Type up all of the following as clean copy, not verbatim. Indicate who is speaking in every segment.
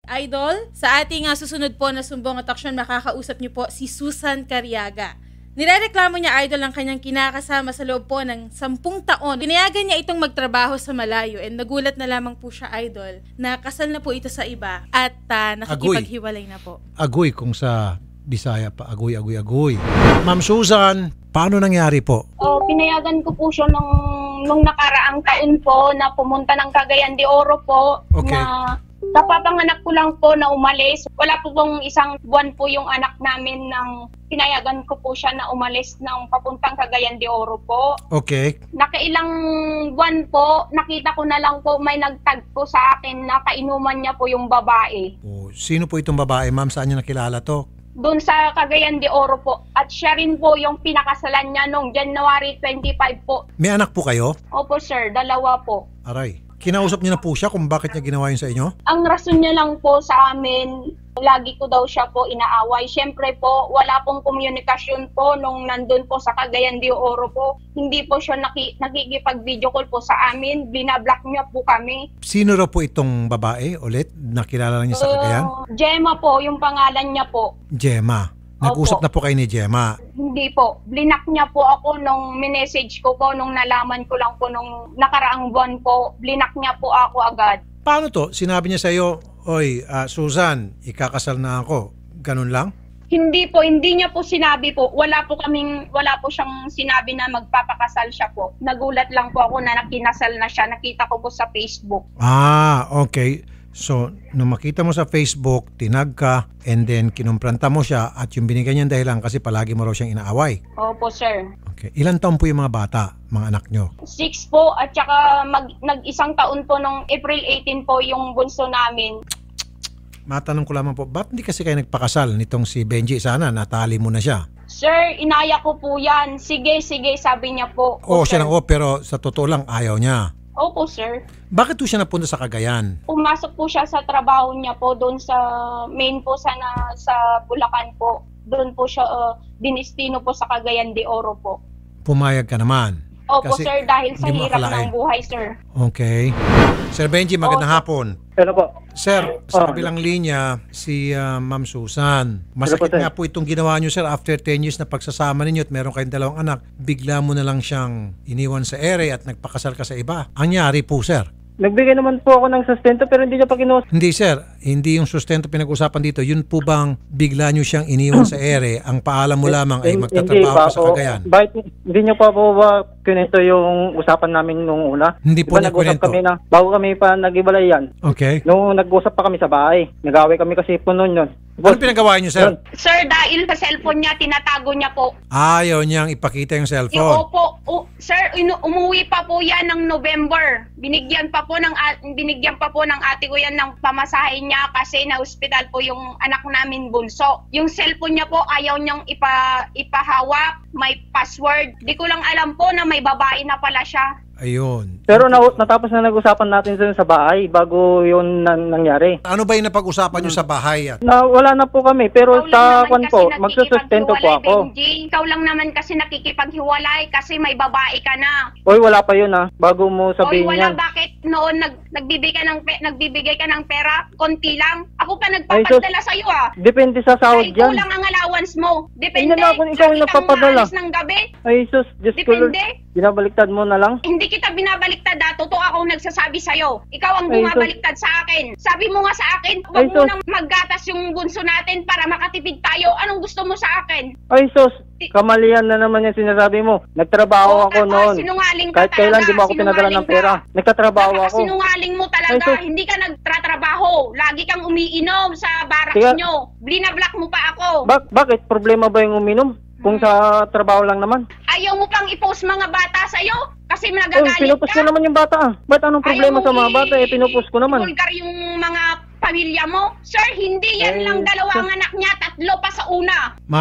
Speaker 1: Idol. Sa ating susunod po na sumbong at aksyon, makakausap niyo po si Susan Cariaga. Nirereklamo niya, Idol, ang kanyang kinakasama sa loob po ng 10 taon. Pinayagan niya itong magtrabaho sa malayo and nagulat na lamang po siya, Idol, na kasal na po ito sa iba at nakikipaghiwalay na po.
Speaker 2: Agoy kung sa Bisaya pa, agoy. Ma'am Susan, paano nangyari po?
Speaker 3: Pinayagan ko po siya nung nakaraang taon po na pumunta ng Cagayan de Oro po.
Speaker 2: Okay.
Speaker 3: Na kapapanganak ko lang po na umalis. Wala po pong isang buwan po yung anak namin nang pinayagan ko po siya na umalis ng papuntang Cagayan de Oro po.
Speaker 2: Okay.
Speaker 3: Nakailang buwan po, nakita ko na lang po may nagtag po sa akin na kainuman niya po yung babae.
Speaker 2: Sino po itong babae, ma'am? Saan niya nakilala to?
Speaker 3: Doon sa Cagayan de Oro po. At siya rin po yung pinakasalan niya noong January 25 po.
Speaker 2: May anak po kayo?
Speaker 3: Opo sir, 2 po.
Speaker 2: Aray. Kinausap niyo na po siya kung bakit niya ginawa yun sa inyo?
Speaker 3: Ang rason niya lang po sa amin, lagi ko daw siya po inaaway. Siyempre po, wala pong komunikasyon po nung nandun po sa Cagayan de Oro po. Hindi po siya nakikipag-video call po sa amin. Binablock niya po kami.
Speaker 2: Sino raw po itong babae ulit? Nakilala niya sa Cagayan?
Speaker 3: Gemma po, yung pangalan niya po.
Speaker 2: Gemma. Nag-usap na po kayo ni Gemma?
Speaker 3: Hindi po. Blinak niya po ako nung minessage ko po, nung nalaman ko lang po nung nakaraang buwan po. Blinak niya po ako agad.
Speaker 2: Paano to? Sinabi niya sa iyo, oy, Susan, ikakasal na ako. Ganun lang?
Speaker 3: Hindi po, hindi niya po sinabi po. Wala po siyang sinabi na magpapakasal siya po. Nagulat lang po ako na nakinasal na siya. Nakita ko po sa Facebook.
Speaker 2: Okay. So, nung makita mo sa Facebook, tinag ka, and then kinumpranta mo siya at yung binigyan niyang dahilan kasi palagi mo raw siyang inaaway.
Speaker 3: Opo, sir.
Speaker 2: Okay. Ilan taon po yung mga bata, mga anak nyo?
Speaker 3: 6 po at saka nag-1 taon po nung April 18 po yung bunso namin.
Speaker 2: Matanong ko lamang po, ba't hindi kasi kayo nagpakasal nitong si Benji? Sana natali mo na siya.
Speaker 3: Sir, inaya ko po yan. Sige, sabi niya po.
Speaker 2: Siya nang pero sa totoo lang ayaw niya.
Speaker 3: Opo, sir.
Speaker 2: Bakit po siya napunta sa Cagayan?
Speaker 3: Pumasok po siya sa trabaho niya po doon sa main po sa Bulacan po. Doon po siya dinestino po sa Cagayan de Oro po.
Speaker 2: Pumayag ka naman?
Speaker 3: Opo,
Speaker 2: Kasi
Speaker 3: sir, dahil sa
Speaker 2: hindi mo
Speaker 3: hirap
Speaker 2: akalain.
Speaker 3: ng buhay, sir.
Speaker 2: Okay. Sir Benji, magandang hapon.
Speaker 4: Hello po.
Speaker 2: Sir, sa kabilang linya, si Ma'am Susan. Masakit nga po itong ginawa niyo, sir, after 10 years na pagsasama ninyo at meron kayong 2 anak, bigla mo na lang siyang iniwan sa ere at nagpakasal ka sa iba. Ang nangyari po, sir?
Speaker 4: Nagbigay naman po ako ng sustento pero hindi niya pa kinuha.
Speaker 2: Hindi, sir. Hindi yung sustento pinag-usapan dito. Yun po bang bigla nyo siyang iniwan sa ere, ang paalam mo lamang ay magtatrabaho ka sa Cagayan?
Speaker 4: Bakit hindi niyo pa po ba kinento yung usapan namin nung una?
Speaker 2: Hindi po niya
Speaker 4: nag-usap
Speaker 2: kinento.
Speaker 4: kami na, bago kami pa nag-ibalay yan.
Speaker 2: Okay.
Speaker 4: Nung nag-usap pa kami sa bahay, nag-away kami kasi po noon yun.
Speaker 2: Ano pinagawa niyo, sir?
Speaker 3: Sir, dahil sa cellphone niya, tinatago niya po.
Speaker 2: Ayaw niyang ipakita yung cellphone.
Speaker 3: Opo, sir, umuwi pa po yan ng November. Binigyan pa po ng ate ko yan ng pamasahe niya kasi na hospital po yung anak namin bunso. Yung cellphone niya po, ayaw niyang ipahawak, may password. Di ko lang alam po na may babae na pala siya.
Speaker 2: Ayun.
Speaker 4: Pero natapos na nag-usapan natin sa bahay bago yun nangyari.
Speaker 2: Ano ba yung napag-usapan niyo sa bahay?
Speaker 4: Wala na po kami pero sa kwan po, magsusustento po ako.
Speaker 3: Benji, ikaw lang naman kasi nakikipaghiwalay kasi may babae ka na.
Speaker 4: Oy, wala pa yun bago mo sabihin
Speaker 3: wala,
Speaker 4: yan.
Speaker 3: bakit noon nagbibigay ka ng pera, konti lang? Ako pa nagpapadala sa iyo
Speaker 4: Depende sa sahod
Speaker 3: Kahit
Speaker 4: yan.
Speaker 3: kulang ang allowance mo. Depende.
Speaker 4: Hindi na ako ikaw yung nagpapadala.
Speaker 3: Ng gabi.
Speaker 4: Ay, sus, Diyos ko.
Speaker 3: Depende.
Speaker 4: Binabaliktad mo na lang.
Speaker 3: Hindi kita binabaliktad totoo akong nagsasabi sa'yo. Ikaw ang bumabaliktad sa akin. Sabi mo nga sa akin, huwag mo nang maggatas yung bunso natin para makatipid tayo. Anong gusto mo sa akin?
Speaker 4: Ay, sus, kamalian na naman yung sinasabi mo. Nagtrabaho ako noon.
Speaker 3: Sinungaling ka
Speaker 4: Kahit kailan
Speaker 3: talaga,
Speaker 4: di mo ako pinadala ng pera. Nagtatrabaho ako.
Speaker 3: Sinungaling mo talaga.
Speaker 4: Ay,
Speaker 3: hindi ka nagtratrabaho. Lagi kang umiinom sa barracks nyo. Blinablock mo pa ako.
Speaker 4: Bakit? Problema ba yung uminom? Kung sa trabaho lang naman.
Speaker 3: Ayaw mo pang i-post mga bata sa'yo? Kasi nagagalit
Speaker 4: pinupost ko naman yung bata. Ba't anong problema sa mga bata? Pinupost ko naman.
Speaker 3: Vulgar yung mga pamilya mo. Sir, hindi yan lang 2 ang anak niya, 3 pa sa una.
Speaker 2: Ma'am,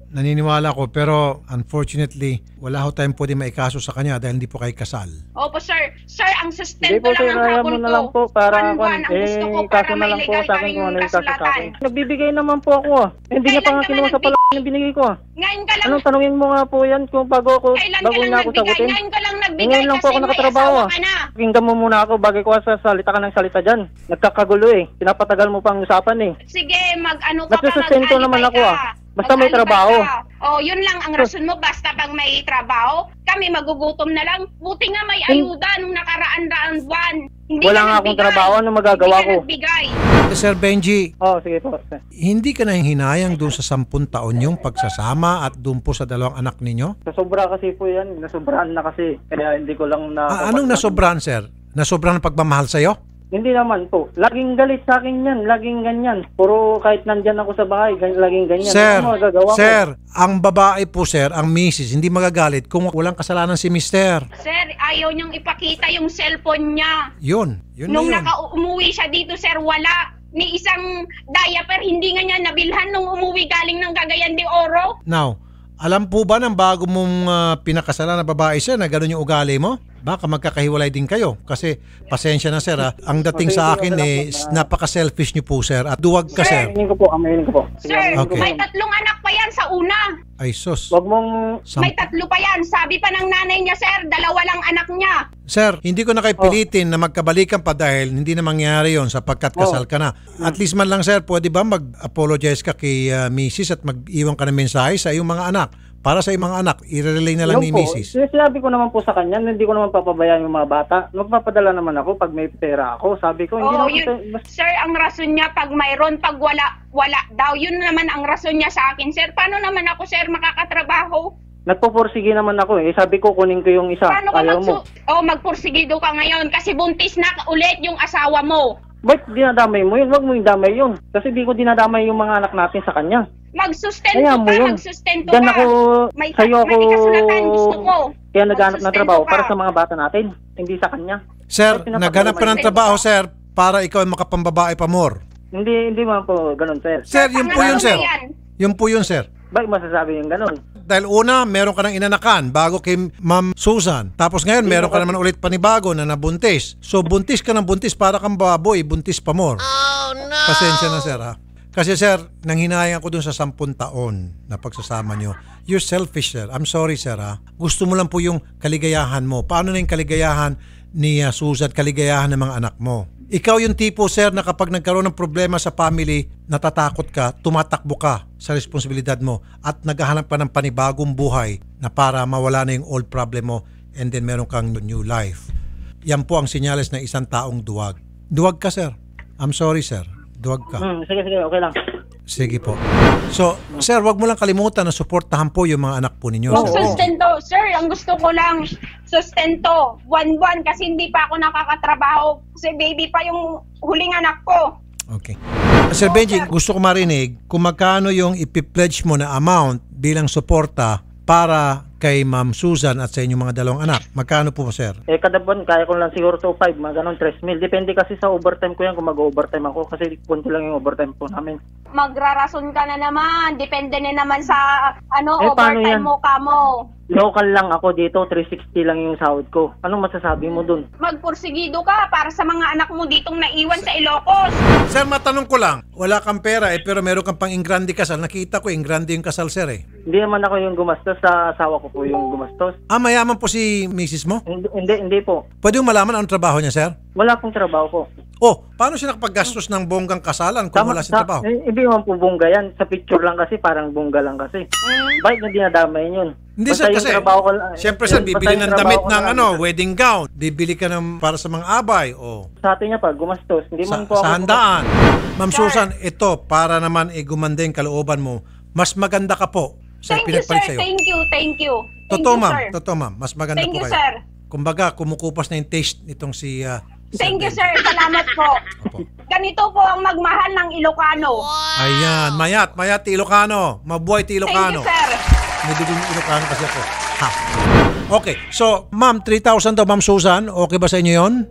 Speaker 2: naniniwala ko, pero unfortunately, wala ho tayong pwede maikaso sa kanya dahil hindi po kayo kasal.
Speaker 3: Opo, sir. Sir, ang
Speaker 4: Hindi
Speaker 3: sustento
Speaker 4: po, sir.
Speaker 3: lang ang
Speaker 4: Ayaw
Speaker 3: habol
Speaker 4: mo na lang po
Speaker 3: ko.
Speaker 4: para
Speaker 3: Buwan-buwan ang gusto ko para
Speaker 4: kaso na
Speaker 3: may
Speaker 4: lang po
Speaker 3: legal
Speaker 4: sa akin kung
Speaker 3: kaming
Speaker 4: ano yung kaso sa
Speaker 3: kasulatan.
Speaker 4: akin. Nagbibigay naman po ako Hindi niya pa
Speaker 3: Kailan
Speaker 4: nga
Speaker 3: ka
Speaker 4: kinuha
Speaker 3: ba
Speaker 4: sa pala yung binigay ko
Speaker 3: Ngayon ka lang,
Speaker 4: Anong tanungin mo nga po yan kung bago
Speaker 3: kailan ka lang
Speaker 4: niya ako
Speaker 3: nagbigay?
Speaker 4: sagutin?
Speaker 3: Ngayon ka lang nagbigay
Speaker 4: Ngayon lang po
Speaker 3: kasi
Speaker 4: ako
Speaker 3: may
Speaker 4: nakatrabaho
Speaker 3: asawa ka na.
Speaker 4: Pakinggan mo muna ako bago ko sa salita ka ng salita dyan. Nagkakagulo Pinapatagal mo pang usapan
Speaker 3: Sige, mag-ano ka pa,
Speaker 4: Nagsusustento naman ako Basta may trabaho.
Speaker 3: Oh, yun lang ang rason mo. Basta pag may trabaho, kami magugutom na lang. Buti nga may ayuda nung nakaraan-raan buwan. Hindi
Speaker 4: Wala
Speaker 3: ka
Speaker 4: nga akong
Speaker 3: nagbigay.
Speaker 4: trabaho. Ano magagawa
Speaker 3: Hindi ka
Speaker 4: ko?
Speaker 3: nagbigay.
Speaker 2: Sir Benji,
Speaker 4: Sige po. Sir.
Speaker 2: hindi ka na hinayang doon sa 10 taon yung pagsasama at doon po sa 2 anak ninyo?
Speaker 4: Nasobra kasi po yan. Nasobrahan na kasi. Kaya hindi ko lang na...
Speaker 2: Anong nasobrahan, sir? Nasobrahan ang pagmamahal sa'yo?
Speaker 4: Hindi naman po. Laging galit sa akin yan. Laging ganyan. Puro kahit nandyan ako sa bahay, laging ganyan.
Speaker 2: Sir,
Speaker 4: Ano magagawa ko?
Speaker 2: sir, ang babae po, sir, ang misis, hindi magagalit kung walang kasalanan si mister.
Speaker 3: Sir, ayaw niyang ipakita yung cellphone niya.
Speaker 2: Yun
Speaker 3: Nung
Speaker 2: na yun.
Speaker 3: umuwi siya dito, sir, wala. Ni isang diaper, hindi nga niya nabilhan nung umuwi galing ng Cagayan de Oro.
Speaker 2: Now, alam po ba ng bago mong pinakasalan na babae, sir, na gano'n yung ugali mo? Baka magkakahiwalay din kayo. Kasi, pasensya na, sir, Ang dating sa akin, napaka-selfish niyo po, sir. At duwag ka, sir.
Speaker 4: Aminin ko po. Sige,
Speaker 3: Sir,
Speaker 4: aminin ko
Speaker 2: Okay.
Speaker 4: po.
Speaker 3: may 3 anak pa yan sa una.
Speaker 2: Ay, sus.
Speaker 4: Wag mong...
Speaker 3: May 3 pa yan. Sabi pa ng nanay niya, sir, 2 lang anak niya.
Speaker 2: Sir, hindi ko na kayo pilitin na magkabalikan pa dahil hindi na mangyari yon sapagkat kasal ka na. At least man lang, sir, pwede ba mag-apologize ka kay Mrs. at mag-iwan ka ng mensahe sa iyong mga anak? Para sa iyong mga anak, i-relay na lang ni Mrs.
Speaker 4: Sinabi ko naman po sa kanya, hindi ko naman papabayaan yung mga bata. Magpapadala naman ako pag may pera ako. Sabi ko, hindi
Speaker 3: Oh,
Speaker 4: naman...
Speaker 3: sir, ang rason niya pag mayroon, pag wala daw. Yun naman ang rason niya sa akin, sir. Paano naman ako, sir, makakatrabaho?
Speaker 4: Nagpupursige naman ako Sabi ko, kunin ko yung isa.
Speaker 3: Paano ka
Speaker 4: Ayaw mo.
Speaker 3: magpursigido ka ngayon kasi buntis na ulit yung asawa mo.
Speaker 4: Ba't dinadamay mo yun? Wag mo yung damay yun. Kasi di ko dinadamay yung mga anak natin sa kanya.
Speaker 3: Magsustento
Speaker 4: Kaya mo yun.
Speaker 3: magsustento
Speaker 4: Diyan
Speaker 3: ka.
Speaker 4: ako,
Speaker 3: May
Speaker 4: sa'yo ako...
Speaker 3: kasulatan, gusto ko.
Speaker 4: Kaya naghanap ng
Speaker 3: Magsustento
Speaker 4: trabaho
Speaker 3: ka.
Speaker 4: para sa mga bata natin. Hindi sa kanya.
Speaker 2: Sir,
Speaker 4: Ay, pinapagawa
Speaker 2: naghanap ka ng
Speaker 3: mo.
Speaker 2: trabaho, sir, para ikaw ay makapambabae pa more.
Speaker 4: Hindi man po ganun, sir.
Speaker 2: Sir, yun po yun,
Speaker 3: Pangalan
Speaker 2: sir.
Speaker 3: mo yan.
Speaker 2: Yun po yun, sir.
Speaker 4: Bakit masasabi yung ganun?
Speaker 2: Dahil una, meron ka ng inanakan bago kay Ma'am Susan. Tapos ngayon, meron ka naman ulit panibago na nabuntis. So, buntis ka ng buntis para kang baboy, buntis pa more. Oh, no! Pasensya na, sir, Kasi, sir, nanghinayang ako dun sa 10 taon na pagsasama nyo. You're selfish, sir. I'm sorry, sir, Gusto mo lang po yung kaligayahan mo. Paano na yung kaligayahan ni Susan, kaligayahan ng mga anak mo? Ikaw yung tipo, sir, na kapag nagkaroon ng problema sa family, natatakot ka, tumatakbo ka sa responsibilidad mo at naghahanap ka ng panibagong buhay na para mawala na yung old problem mo and then meron kang new life. Yan po ang senyales ng isang taong duwag. Duwag ka, sir. I'm sorry, sir. Duwag ka.
Speaker 4: Sige, okay lang.
Speaker 2: Sige po. So, sir, wag mo lang kalimutan na suportahan po yung mga anak po ninyo.
Speaker 4: Oo.
Speaker 3: Sustento. Sir, ang gusto ko lang, sustento. Buwan-buwan kasi hindi pa ako nakakatrabaho. Kasi baby pa yung huling anak ko.
Speaker 2: Okay. Sir Benji, gusto ko marinig kung magkano yung ipipledge mo na amount bilang suporta para kay Ma'am Susan at sa inyong mga 2 anak. Magkano po, sir?
Speaker 4: Kada buwan, kaya ko lang siguro 2,500, mga ganun, 3,000. Depende kasi sa overtime ko yan kung mag-overtime ako kasi kunti lang yung overtime po namin.
Speaker 3: Magrarason ka na naman. Depende na naman sa
Speaker 4: paano
Speaker 3: overtime
Speaker 4: yan?
Speaker 3: mo ka mo.
Speaker 4: Local lang ako dito, 360 lang yung sahod ko. Anong masasabi mo dun?
Speaker 3: Magpursigido ka para sa mga anak mo ditong naiwan sa Ilocos.
Speaker 2: Sir, matanong ko lang. Wala kang pera pero meron kang pang ingrande kasal. Nakita ko, ingrande yung kasal, sir
Speaker 4: Hindi naman ako yung gumastos, sa asawa ko po yung gumastos.
Speaker 2: Mayaman po si misis mo?
Speaker 4: Hindi po.
Speaker 2: Pwede mo malaman anong trabaho niya, sir?
Speaker 4: Wala pong trabaho po.
Speaker 2: Oh, paano siya nakapaggastos ng bonggang kasalan kung wala siyang trabaho?
Speaker 4: Hindi naman po bongga yan. Sa picture lang kasi, parang bongga lang kasi. Bakit na dinadamay yun?
Speaker 2: Hindi,
Speaker 4: Basta
Speaker 2: sir,
Speaker 4: yung
Speaker 2: kasi
Speaker 4: trabaho ko,
Speaker 2: siyempre, sir,
Speaker 4: basta
Speaker 2: bibili
Speaker 4: yung
Speaker 2: ng
Speaker 4: trabaho
Speaker 2: damit
Speaker 4: ko
Speaker 2: ng
Speaker 4: lang.
Speaker 2: wedding gown. Bibili ka ng para sa mga abay. Oh.
Speaker 4: Sa atin niya pa, gumastos. Hindi man po ako...
Speaker 2: Sa handaan. Ma'am Susan, ito, para naman gumanda yung kalooban mo, mas maganda ka po sa
Speaker 3: Thank you,
Speaker 2: pinagpalit
Speaker 3: sir.
Speaker 2: sa'yo.
Speaker 3: Thank you. Thank you,
Speaker 2: Totoo, ma'am.
Speaker 3: sir.
Speaker 2: Totoo, ma'am. Mas maganda
Speaker 3: Thank
Speaker 2: po
Speaker 3: you,
Speaker 2: kayo.
Speaker 3: sir.
Speaker 2: Kumbaga, kumukupas na yung taste nitong si...
Speaker 3: Thank you, sir. Salamat po.
Speaker 2: Opo.
Speaker 3: Ganito po ang magmahal ng Ilocano.
Speaker 2: Ayan, mayat ti Ilocano. Mabuhay ti
Speaker 3: Thank
Speaker 2: Ilocano.
Speaker 3: you, sir.
Speaker 2: May dugong Ilocano kasi ako. Ha. Okay, so, ma'am, 3,000 daw, ma'am Susan. Okay ba sa inyo yon?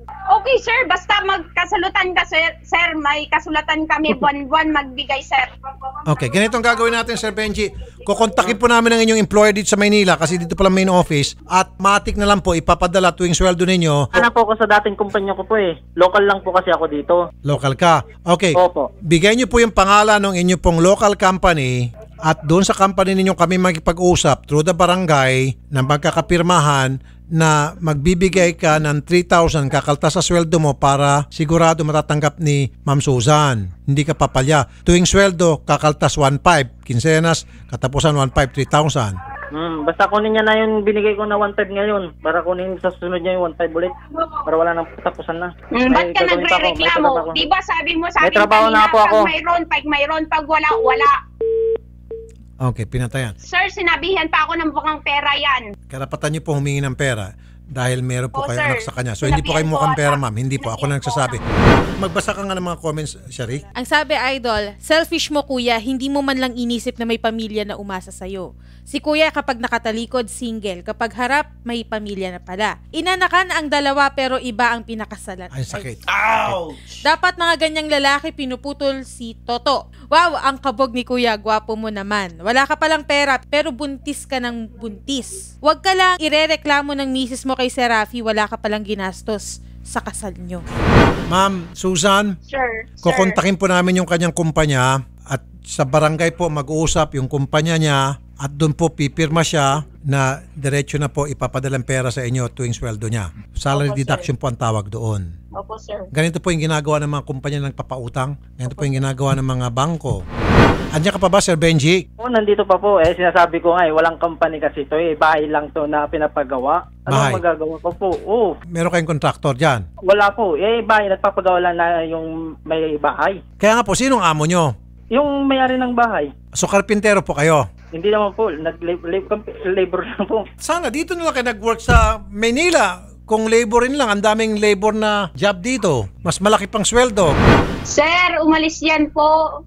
Speaker 3: Okay, sir. Basta magkasalutan ka, sir. May kasulatan kami buwan-buwan magbigay, sir.
Speaker 2: Okay, ganito ang gagawin natin, Sir Benji. Kukontakin po namin ang inyong employer dito sa Maynila kasi dito pala main office at matik na lang po ipapadala tuwing sweldo ninyo.
Speaker 4: Ano po ako sa dating kumpanya ko po eh. Local lang po kasi ako dito.
Speaker 2: Local ka. Okay.
Speaker 4: Opo.
Speaker 2: Bigay niyo po yung pangalan ng inyo pong local company at doon sa company ninyo kami magkipag-usap through the barangay na magkakapirmahan na magbibigay ka ng 3,000 kakaltas sa sweldo mo para sigurado matatanggap ni Ma'am Susan. Hindi ka papalya. Tuwing sweldo, kakaltas 1,500. Kinsenas, katapusan 1,500, 3,000.
Speaker 4: Basta kunin niya na yung binigay ko na 1,500 ngayon. Para kunin sa sunod niya yung 1,500 ulit. Para wala nang tapusan na.
Speaker 3: Ba't ka nagre-reklamo? Diba sabi mo
Speaker 4: May trabaho na po ako.
Speaker 3: pag mayroon, pag wala, wala.
Speaker 2: Okay, pinatayan.
Speaker 3: Sir, sinabihan pa ako ng bukang pera yan.
Speaker 2: Karapatan niyo po humingi ng pera dahil meron po
Speaker 3: Oo,
Speaker 2: kayo
Speaker 3: sir.
Speaker 2: anak sa kanya. So hindi po kayo
Speaker 3: Sinabihan
Speaker 2: mukhang
Speaker 3: po
Speaker 2: pera,
Speaker 3: ata.
Speaker 2: ma'am. Hindi po. Ako na nagsasabi. Magbasa ka nga ng mga comments, Shari.
Speaker 1: Ang sabi, Idol, selfish mo kuya, hindi mo man lang inisip na may pamilya na umasa sa'yo. Si kuya kapag nakatalikod, single. Kapag harap, may pamilya na pala. Inanakan ang dalawa pero iba ang pinakasalan.
Speaker 2: Ay, sakit.
Speaker 1: Dapat mga ganyang lalaki pinuputol si Toto. Wow, ang kabog ni kuya, gwapo mo naman. Wala ka palang pera pero buntis ka ng buntis. Huwag ka lang irereklamo ng misis mo kay Serafi, wala ka palang ginastos sa kasal nyo.
Speaker 2: Ma'am Susan,
Speaker 3: Sir.
Speaker 2: kukontakin po namin yung kanyang kumpanya at sa barangay po mag-uusap yung kumpanya niya at doon po pipirma siya na diretso na po ipapadalang pera sa inyo tuwing sweldo niya. Salary
Speaker 3: Opo, sir.
Speaker 2: deduction po ang tawag doon.
Speaker 3: Opo, sir.
Speaker 2: Ganito po yung ginagawa ng mga kumpanya na nagpapautang. Ganito po yung ginagawa ng mga bangko. Andiyan ka pa ba, Sir Benji?
Speaker 4: Nandito pa po eh. Sinasabi ko nga eh. Walang company kasi ito eh. Bahay lang to na pinapagawa.
Speaker 2: Bahay?
Speaker 4: Anong magagawa ko po? Oo.
Speaker 2: Meron kayong kontraktor dyan.
Speaker 4: Wala po. Eh, bahay. Nagpapagawa lang na yung may bahay.
Speaker 2: Kaya nga po, sinong amo nyo?
Speaker 4: Yung may-ari ng bahay.
Speaker 2: So, karpintero po kayo.
Speaker 4: Hindi naman po. Labor lang po.
Speaker 2: Sana dito na lang kayo nag-work sa Maynila. Kung laborin lang, ang daming labor na job dito. Mas malaki pang sweldo.
Speaker 3: Sir, umalis yan po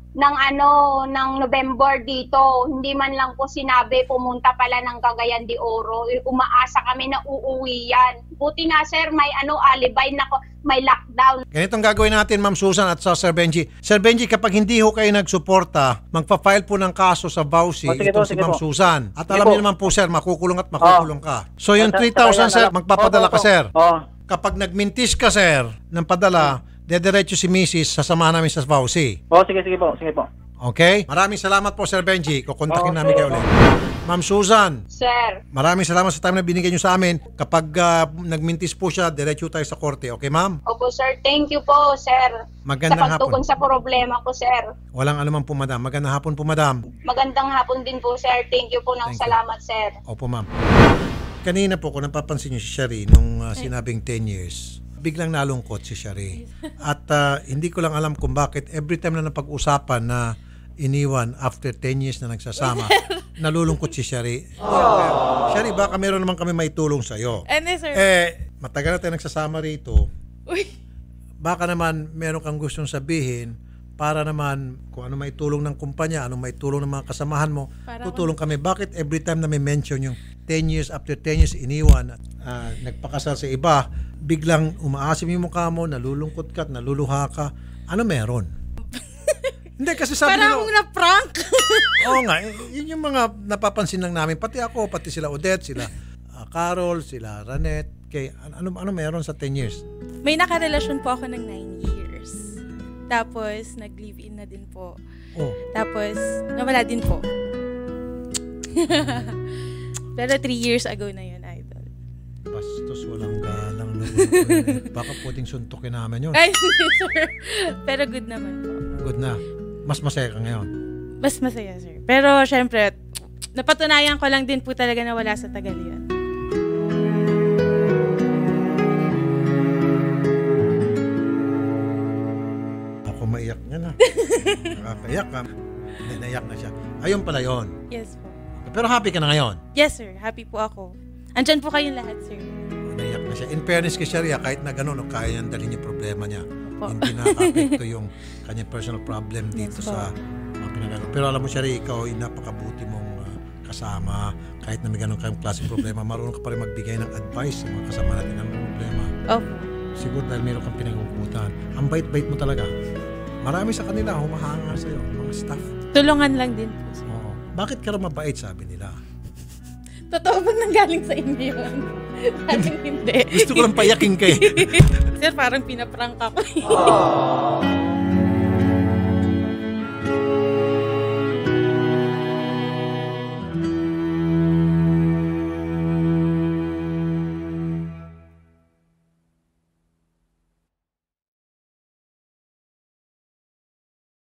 Speaker 3: ng November dito. Hindi man lang po sinabi, pumunta pala ng Cagayan de Oro. Umaasa kami na uuwi yan. Buti nga sir, may alibay na may lockdown.
Speaker 2: Ganitong gagawin natin, Ma'am Susan at sa Sir Benji. Sir Benji, kapag hindi ho kayo nagsuporta, magpa-file po ng kaso sa Bausi
Speaker 4: Sige
Speaker 2: itong
Speaker 4: po,
Speaker 2: si
Speaker 4: sige
Speaker 2: Ma'am
Speaker 4: po.
Speaker 2: Susan. At
Speaker 4: Sige
Speaker 2: alam
Speaker 4: po.
Speaker 2: niyo naman po, sir, makukulong at makukulong ka. So yung 3,000, sir, magpapadala ka, sir.
Speaker 4: Oo.
Speaker 2: Kapag nagmintis ka, sir, ng padala, dediretso si Mrs. sasamahan namin sa Bausi.
Speaker 4: Oh, sige po. Sige po.
Speaker 2: Okay? Maraming salamat po, Sir Benji. Kukontakin namin kayo ulit. Ma'am Susan,
Speaker 3: Sir,
Speaker 2: maraming salamat sa time na binigay nyo sa amin. Kapag nagmintis po siya, diretso tayo sa korte. Okay, ma'am?
Speaker 3: opo sir, thank you po sir.
Speaker 2: Magandang
Speaker 3: sa pagtugon
Speaker 2: hapon.
Speaker 3: sa problema ko sir.
Speaker 2: Walang anuman po, madam. Magandang hapon po, madam.
Speaker 3: Magandang hapon din po sir. Thank you po ng
Speaker 2: Thank you.
Speaker 3: salamat sir.
Speaker 2: Opo, ma'am. Kanina po, kung napapansin nyo si Shari, nung sinabing 10 years, biglang nalungkot si Shari. At hindi ko lang alam kung bakit every time na napag-usapan na iniwan after 10 years na nagsasama, nalulungkot si Shari. Shari, baka meron naman kami may tulong sa'yo.
Speaker 1: Ano, sir?
Speaker 2: Matagal na tayo nagsasama rito.
Speaker 1: Uy.
Speaker 2: Baka naman meron kang gustong sabihin para naman kung ano may tulong ng kumpanya, ano may tulong ng mga kasamahan mo,
Speaker 1: Para
Speaker 2: tutulong kami. Bakit every time na may mention yung 10 years, after 10 years iniwan at nagpakasal sa iba, biglang umaasim yung mukha mo, nalulungkot ka at naluluha ka, ano meron? Hindi, kasi sabi
Speaker 1: Parang
Speaker 2: nila,
Speaker 1: na-prank.
Speaker 2: oo nga, yun yung mga napapansin lang namin, pati ako, pati sila Odette, sila Carol, sila Ranette, kay, ano meron sa 10 years?
Speaker 1: May nakarelasyon po ako ng 9 years. Tapos, nag-live-in na din po.
Speaker 2: Oh.
Speaker 1: Tapos, nawala din po. Pero 3 years ago na yun, idol.
Speaker 2: Bastos, walang galang. Baka pwedeng suntukin namin yun.
Speaker 1: Ay, sir. Pero good naman po.
Speaker 2: Good na. Mas masaya ka ngayon.
Speaker 1: Mas masaya, sir. Pero, syempre, napatunayan ko lang din po talaga na wala sa tagal yun.
Speaker 2: Ako maiyak niya na. Nakakaiyak ka. Hindi, naiyak na siya. Ayun pala yun.
Speaker 1: Yes po.
Speaker 2: Pero happy ka na ngayon.
Speaker 1: Yes, sir. Happy po ako. Andyan po kayong lahat, sir.
Speaker 2: Naiyak na siya. In fairness kay Sharia, kahit na gano'n, kaya niyang dalhin yung problema niya.
Speaker 1: Opo.
Speaker 2: Hindi nakaka-apekto yung kanyang personal problem dito
Speaker 1: Yes,
Speaker 2: sa mga pinagagawa. Pero alam mo, Sharia, ikaw ay napakabuti mong kasama. Kahit na may gano'n kayong klaseng problema, marunong ka pa rin magbigay ng advice sa mga kasama natin ng problema.
Speaker 1: Opo.
Speaker 2: Siguro dahil meron kang pinaghugutan. Ang bait-bait mo talaga. Marami sa kanila humahanga sa'yo, mga staff.
Speaker 1: Tulungan lang din po. Sir.
Speaker 2: Oo. Bakit ka raw mabait, sabi nila?
Speaker 1: Totoo bang nanggaling sa inyo yun? Parang hindi.
Speaker 2: Gusto ko lang payaking kay.
Speaker 1: Sir, parang pinaprank ako.